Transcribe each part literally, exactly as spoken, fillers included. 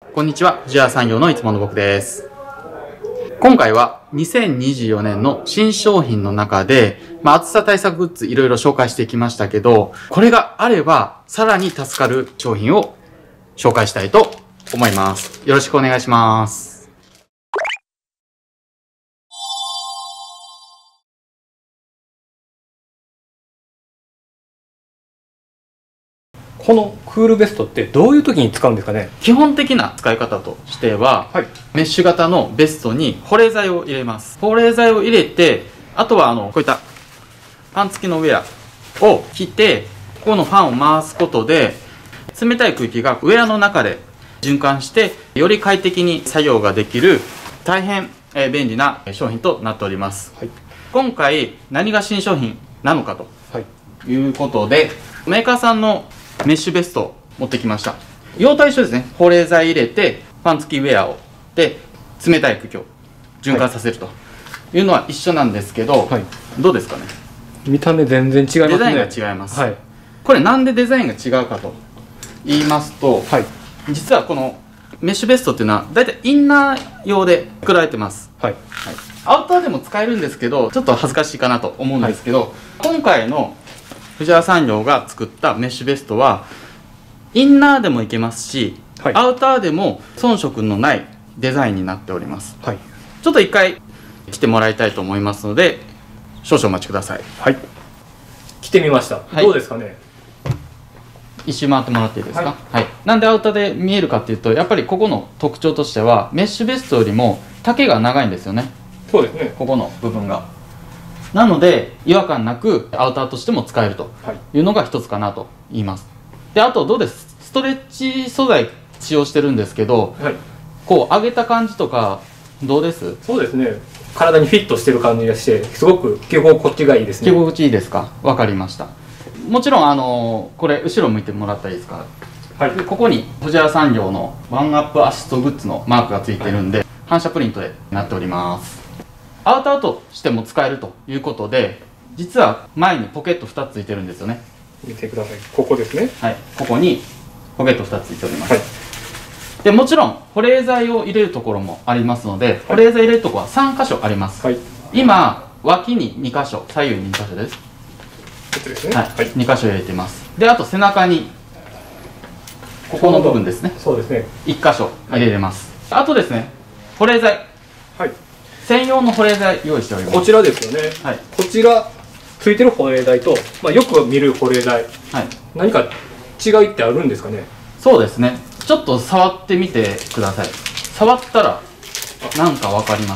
こんにちは、藤原産業のいつもの僕です。今回はにせんにじゅうよねんの新商品の中で、まあ、暑さ対策グッズいろいろ紹介してきましたけど、これがあればさらに助かる商品を紹介したいと思います。よろしくお願いします。 このクールベストってどういう時に使うんですかね？ 基本的な使い方としては、はい、メッシュ型のベストに保冷剤を入れます。保冷剤を入れて、あとはあのこういったファン付きのウェアを着て、ここのファンを回すことで冷たい空気がウェアの中で循環してより快適に作業ができる大変便利な商品となっております、はい、今回何が新商品なのかということで、はい、メーカーさんのメッシュベストを持ってきました。用途は一緒ですね。保冷剤入れてファン付きウェアをで冷たい空気を循環させるというのは一緒なんですけど、はい、どうですかね？ 見た目全然違いますね。 デザインが違います、はい、これなんでデザインが違うかと言いますと、はい、実はこのメッシュベストっていうのはだいたいインナー用で作られてます、はいはい、アウターでも使えるんですけどちょっと恥ずかしいかなと思うんですけど、はい、今回の藤原産業が作ったメッシュベストはインナーでもいけますし、はい、アウターでも遜色のないデザインになっております、はい、ちょっと一回着てもらいたいと思いますので少々お待ちください。はい、 着てみました、はい、どうですかね？ 一周回ってもらっていいですか？はい、はい、なんでアウターで見えるかっていうと、やっぱりここの特徴としてはメッシュベストよりも丈が長いんですよね。 そうですね、 ここの部分がなので違和感なくアウターとしても使えるというのが一つかなと言います。であとどうです？ストレッチ素材使用してるんですけど、はい、こう上げた感じとかどうです？ そうですね、体にフィットしてる感じがしてすごく着心地がいいですね。 着心地いいですか？分かりました。もちろんあのこれ後ろ向いてもらったらいいですか？はい、ここに藤原産業のワンアップアシストグッズのマークがついてるんで、はい、反射プリントでなっております。アウターとしても使えるということで、実は前にポケットふたつついてるんですよね。 見てください、ここですね。はい、 ここにポケットふたつついております、はい、でもちろん保冷剤を入れるところもありますので、はい、保冷剤入れるところはさんかしょあります、はい、今脇ににかしょ、左右ににかしょです。 こっちですね、 はい、はい、にかしょ入れてます。であと背中にここの部分ですね。そうですね、いっかしょ入れれます、はい、あとですね、保冷剤、はい、専用の保冷剤用意しております。 こちらですよね、はい、こちらついてる保冷剤と、まあ、よく見る保冷剤、はい、何か違いってあるんですかね？ そうですね、ちょっと触ってみてください。触ったらなんか分かります。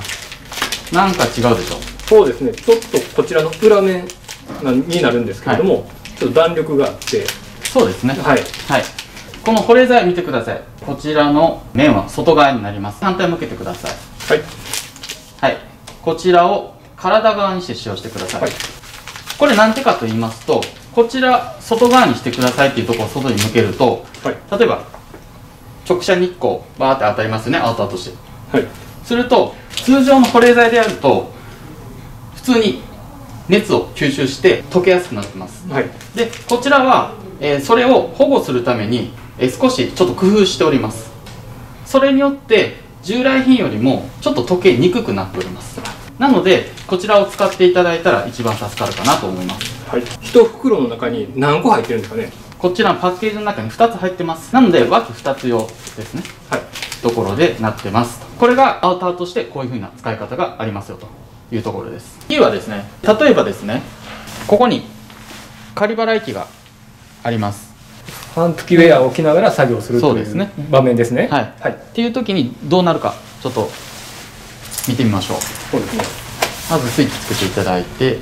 なんか違うでしょ？ そうですね、ちょっとこちらの裏面になるんですけれども、はい、ちょっと弾力があって。そうですね、はい、はい、この保冷剤見てください。こちらの面は外側になります。反対向けてください。はい、はい、こちらを体側にして使用してください、はい、これなんてかと言いますと、こちら外側にしてくださいっていうところを外に向けると、はい、例えば直射日光バーって当たりますよね、アウターとして、はい、すると通常の保冷剤でやると普通に熱を吸収して溶けやすくなってます、はい、でこちらは、えー、それを保護するために、えー、少しちょっと工夫しております。それによって従来品よりもちょっと溶けにくくなっております。なのでこちらを使っていただいたら一番助かるかなと思います、はい、一袋の中に何個入ってるんですかね？ こちらのパッケージの中にふたつ入ってます。なので枠ふたつ用ですね、はい、ところでなってます。これがアウターとしてこういう風な使い方がありますよというところです。次はですね、例えばですね、ここに仮払い機があります。 ファン付きウェアを着ながら作業するという場面ですね。はい、 はい、っていう時にどうなるかちょっと見てみましょう。 そうですね、 まずスイッチつけていただいて、はい、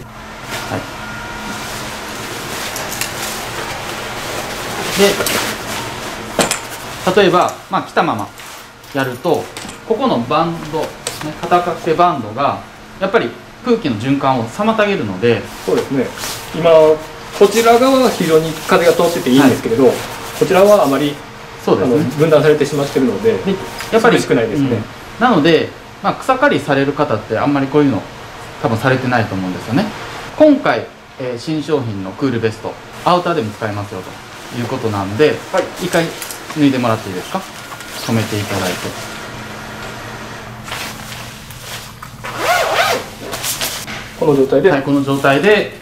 で例えば、まあ、着たままやるとここのバンド、ね、肩掛けバンドがやっぱり空気の循環を妨げるので。そうですね、 今こちら側は非常に風が通ってていいんですけれど、はい、こちらはあまりそうです、ね、分断されてしまっているので、でやっぱり少ないですね、うん、 なので、まあ、草刈りされる方ってあんまりこういうの多分されてないと思うんですよね。今回、えー、新商品のクールベストアウターでも使えますよということなんで、はい、一回脱いでもらっていいですか？ 止めていただいて、 この状態で、 はい、この状態で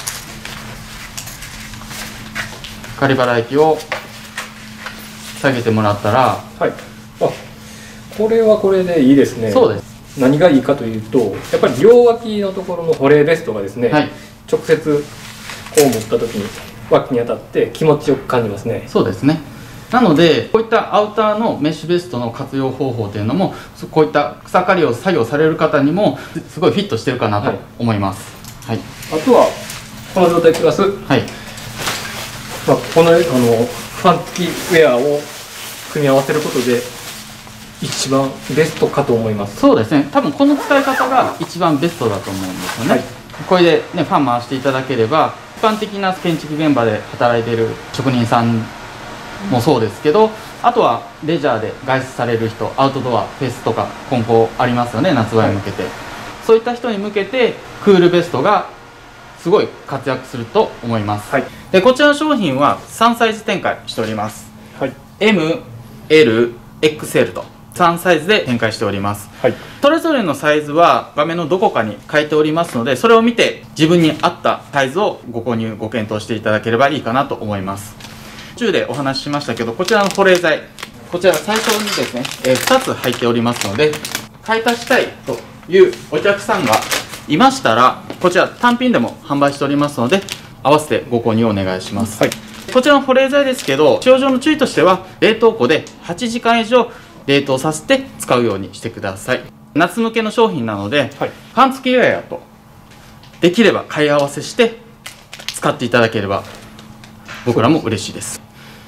仮払い機を下げてもらったら、 はい、あ、これはこれでいいですね。 そうです。 何がいいかというと、やっぱり両脇のところの保冷ベストがですね、はい、直接こう持った時に脇に当たって気持ちよく感じますね。 そうですね。なのでこういったアウターのメッシュベストの活用方法というのも、こういった草刈りを作業される方にもすごいフィットしてるかなと思います。はい、はい、 あとはこの状態プラス、はい、まあ、このあのファン付きウェアを組み合わせることで一番ベストかと思います。 そうですね。多分この使い方が一番ベストだと思うんですよね。はい、これでねファン回していただければ、一般的な建築現場で働いている職人さんもそうですけど、あとはレジャーで外出される人、アウトドアフェスとか今後ありますよね、夏場に向けて、はい、そういった人に向けてクールベストがすごい活躍すると思います。はい、でこちらの商品はさんサイズ展開しております。はい、エム、エル、エックスエル とさんサイズで展開しております。はい、それぞれのサイズは画面のどこかに書いておりますので、それを見て自分に合ったサイズをご購入ご検討していただければいいかなと思います。途中でお話ししましたけど、こちらの保冷剤、こちら最初にですね、えー、ふたつ入っておりますので、買い足したいというお客さんがいましたら、こちら単品でも販売しておりますので、合わせてご購入お願いします。はい、こちらの保冷剤ですけど、使用上の注意としては、冷凍庫ではちじかん以上冷凍させて使うようにしてください。夏向けの商品なので、はい、ファン付きウェアとできれば買い合わせして使っていただければ僕らも嬉しいです。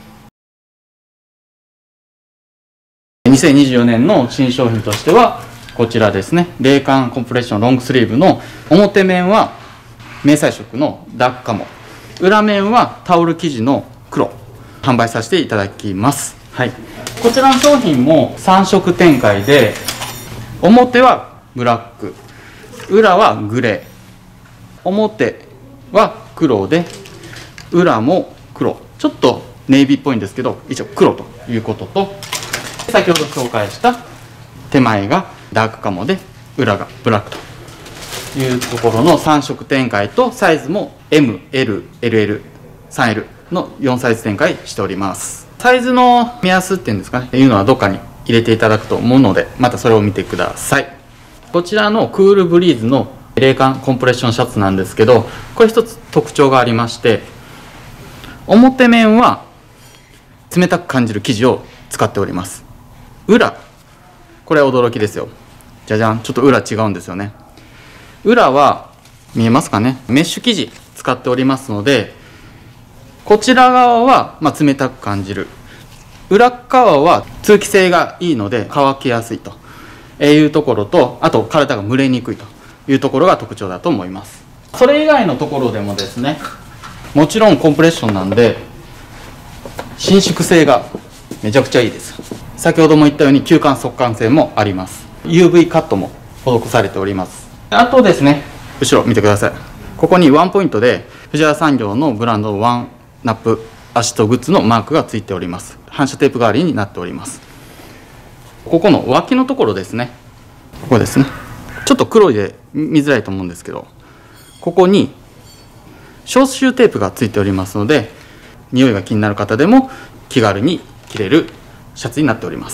にせんにじゅうよねんの新商品としてはこちらですね、冷感コンプレッションロングスリーブの表面は迷彩色のダークカモ、裏面はタオル生地の黒、販売させていただきます。はい、こちらの商品もさん色展開で、表はブラック、裏はグレー、表は黒で裏も黒、ちょっとネイビーっぽいんですけど一応黒ということと、先ほど紹介した手前がダークカモで裏がブラックというところのさん色展開と、サイズも エム、エル、エルエル、スリーエル のよんサイズ展開しております。サイズの目安っていうんですかね、いうのはどっかに入れていただくと思うので、またそれを見てください。こちらのクールブリーズの冷感コンプレッションシャツなんですけど、これ一つ特徴がありまして、表面は冷たく感じる生地を使っております。裏、これは驚きですよ。じゃじゃん、ちょっと裏違うんですよね。裏は見えますかね、メッシュ生地使っておりますので、こちら側はまあ冷たく感じる、裏側は通気性がいいので乾きやすいというところと、あと体が蒸れにくいというところが特徴だと思います。それ以外のところでもですね、もちろんコンプレッションなんで伸縮性がめちゃくちゃいいです。先ほども言ったように吸汗速乾性もあります。 ユーブイ カットも施されております。あとですね、後ろ見てください。ここにワンポイントで藤原産業のブランドワンナップアシストグッズのマークがついております。反射テープ代わりになっております。ここの脇のところですね、ここですね、ちょっと黒いで見づらいと思うんですけど、ここに消臭テープがついておりますので、匂いが気になる方でも気軽に着れるシャツになっております。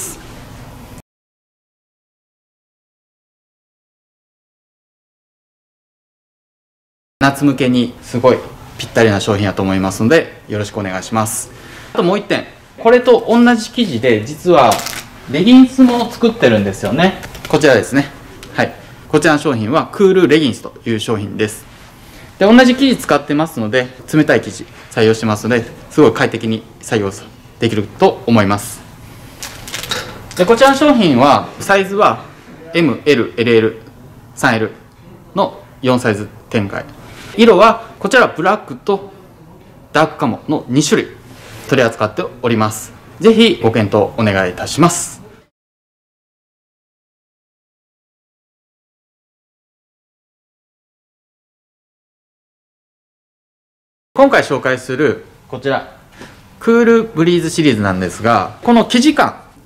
夏向けにすごいぴったりな商品だと思いますので、よろしくお願いします。あともういってん、これと同じ生地で実はレギンスも作ってるんですよね。こちらですね。はい、こちらの商品はクールレギンスという商品です。で、同じ生地使ってますので、冷たい生地採用してますので、すごい快適に作業できると思います。で、こちらの商品はサイズは エム、エル、エルエル、スリーエル のよんサイズ展開。色はこちらはブラックとダークカモのに種類取り扱っております。ぜひご検討お願いいたします。今回紹介するこちらクールブリーズシリーズなんですが、この生地感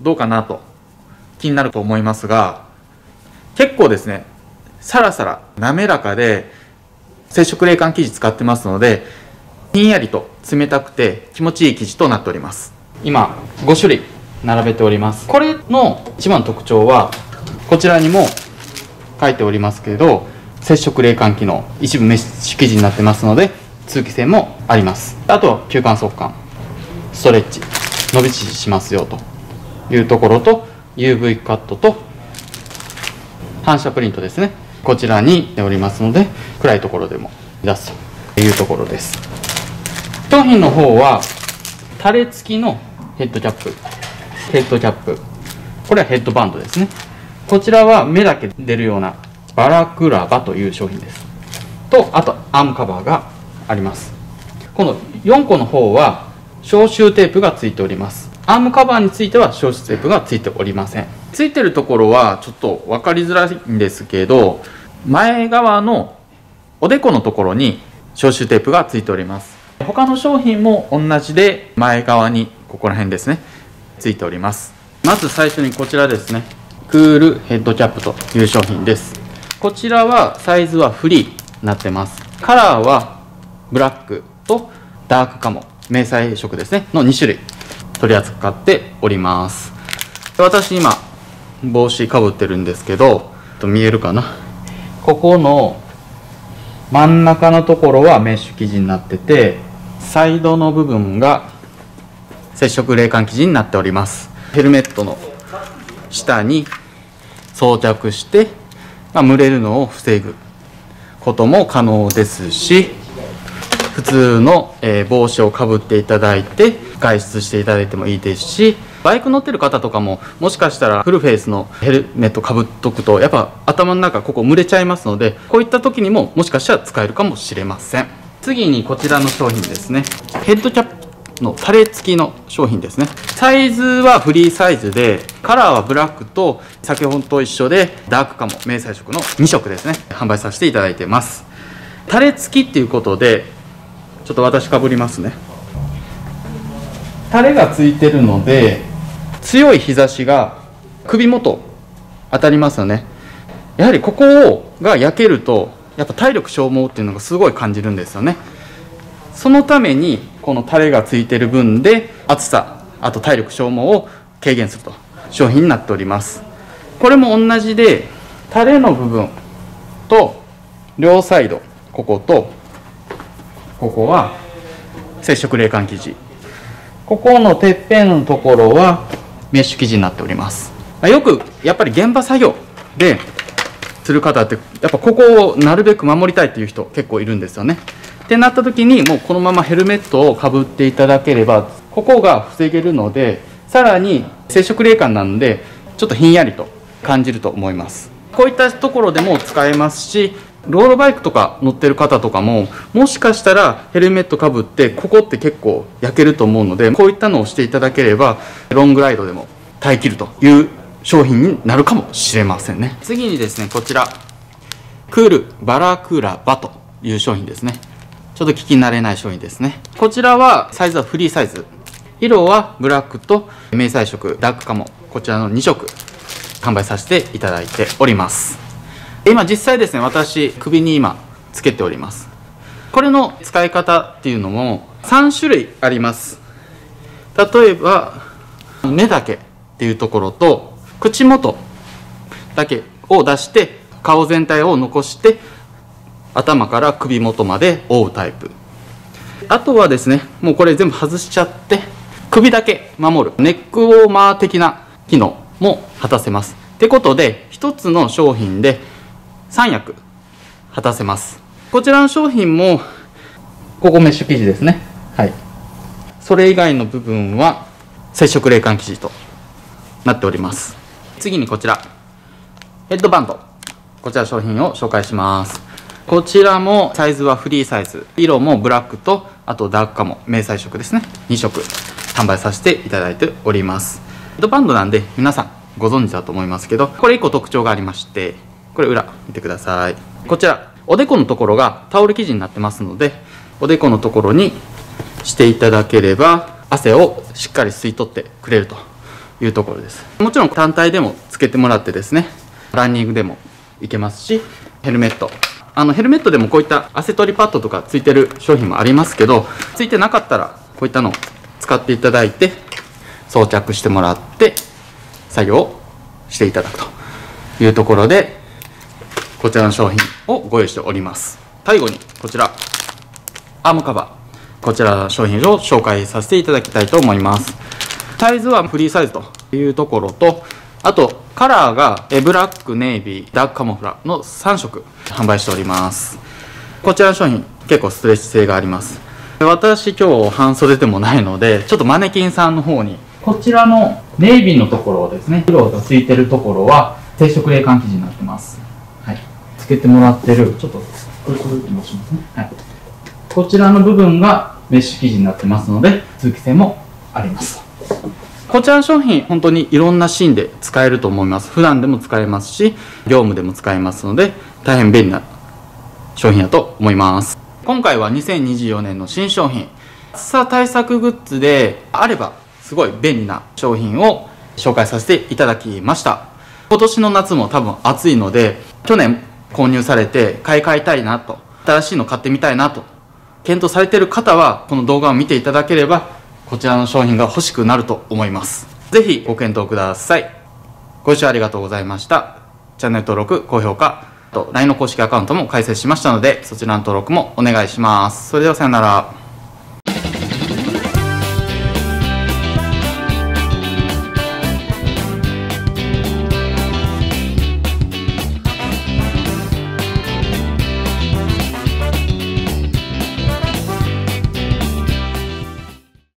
どうかなと気になると思いますが、結構ですね、サラサラ滑らかで接触冷感生地使ってますので、ひんやりと冷たくて気持ちいい生地となっております。今ご種類並べております。これの一番の特徴はこちらにも書いておりますけど、接触冷感機能、一部メッシュ生地になってますので通気性もあります。あとは吸汗速乾、ストレッチ、伸び縮みしますよというところと、 ユーブイ カットと反射プリントですね、こちらにおりますので暗いところでも出すというところです。商品の方はタレ付きのヘッドキャップ、ヘッドキャップ、これはヘッドバンドですね。こちらは目だけ出るようなバラクラバという商品ですと、あとアームカバーがあります。このよんこの方は消臭テープがついております。アームカバーについては消臭テープがついておりません。ついてるところはちょっと分かりづらいんですけど、前側のおでこのところに消臭テープがついております。他の商品も同じで前側にここら辺ですねついております。まず最初にこちらですね、クールヘッドキャップという商品です。こちらはサイズはフリーになってます。カラーはブラックとダークカモ、迷彩色ですねのに種類取り扱っております。私今帽子かぶってるんですけど、見えるかな、ここの真ん中のところはメッシュ生地になってて、サイドの部分が接触冷感生地になっております。ヘルメットの下に装着して、まあ、蒸れるのを防ぐことも可能ですし、普通の、えー、帽子をかぶっていただいて外出していただいてもいいですし、バイク乗ってる方とかももしかしたらフルフェイスのヘルメットかぶっとくとやっぱ頭の中ここ蒸れちゃいますので、こういった時にももしかしたら使えるかもしれません。次にこちらの商品ですね、ヘッドキャップのタレ付きの商品ですね。サイズはフリーサイズで、カラーはブラックと先ほどと一緒でダークカモ、迷彩色のに色ですね販売させていただいてます。タレ付きっていうことでちょっと私かぶりますね。タレがついてるので強い日差しが首元当たりますよね。やはりここが焼けるとやっぱ体力消耗っていうのがすごい感じるんですよね。そのためにこのタレがついてる分で暑さ、あと体力消耗を軽減すると商品になっております。これも同じで、タレの部分と両サイド、こことここは接触冷感生地、ここのてっぺんのところはメッシュ生地になっております。よくやっぱり現場作業でする方ってやっぱここをなるべく守りたいっていう人結構いるんですよね。ってなった時にもうこのままヘルメットをかぶっていただければここが防げるので、さらに接触冷感なのでちょっとひんやりと感じると思います。こういったところでも使えますし、ロードバイクとか乗ってる方とかももしかしたらヘルメットかぶってここって結構焼けると思うので、こういったのをしていただければロングライドでも耐えきるという商品になるかもしれませんね。次にですね、こちらクールバラクラバという商品ですね。ちょっと聞き慣れない商品ですね。こちらはサイズはフリーサイズ、色はブラックと迷彩色、ダークカモ、こちらのに色販売させていただいております。今実際ですね、私首に今つけております。これの使い方っていうのもさん種類あります。例えば目だけっていうところと口元だけを出して顔全体を残して頭から首元まで覆うタイプ。あとはですね、もうこれ全部外しちゃって首だけ守るネックウォーマー的な機能も果たせます。ってことでひとつの商品でさん役果たせます。こちらの商品もここメッシュ生地ですね。はい。それ以外の部分は接触冷感生地となっております。次にこちらヘッドバンド、こちら商品を紹介します。こちらもサイズはフリーサイズ、色もブラックとあとダークカモ、迷彩色ですね、に色販売させていただいております。ヘッドバンドなんで皆さんご存知だと思いますけど、これいっこ特徴がありまして、これ裏見てください。こちらおでこのところがタオル生地になってますので、おでこのところにしていただければ汗をしっかり吸い取ってくれるというところです。もちろん単体でもつけてもらってですね、ランニングでもいけますし、ヘルメット。あのヘルメットでもこういった汗取りパッドとかついてる商品もありますけど、ついてなかったらこういったのを使っていただいて装着してもらって作業をしていただくというところで、こちらの商品をご用意しております。最後にこちらアームカバー、こちらの商品を紹介させていただきたいと思います。サイズはフリーサイズというところと、あとカラーがブラック、ネイビー、ダークカモフラのさん色販売しております。こちらの商品結構ストレッチ性があります。私今日半袖でもないので、ちょっとマネキンさんの方にこちらのネイビーのところですね、黒がついてるところは接触冷感生地になってます。はい、つけてもらってる、ちょっとこれこれ持ちますね。はい、こちらの部分がメッシュ生地になってますので通気性もあります。こちらの商品本当にいろんなシーンで使えると思います。普段でも使えますし、業務でも使えますので大変便利な商品だと思います。今回はにせんにじゅうよねんの新商品、暑さ対策グッズであればすごい便利な商品を紹介させていただきました。今年の夏も多分暑いので、去年購入されて買い替えたいなと、新しいの買ってみたいなと検討されている方はこの動画を見ていただければこちらの商品が欲しくなると思います。ぜひご検討ください。ご視聴ありがとうございました。チャンネル登録、高評価と ライン の公式アカウントも開設しましたので、そちらの登録もお願いします。それではさよなら。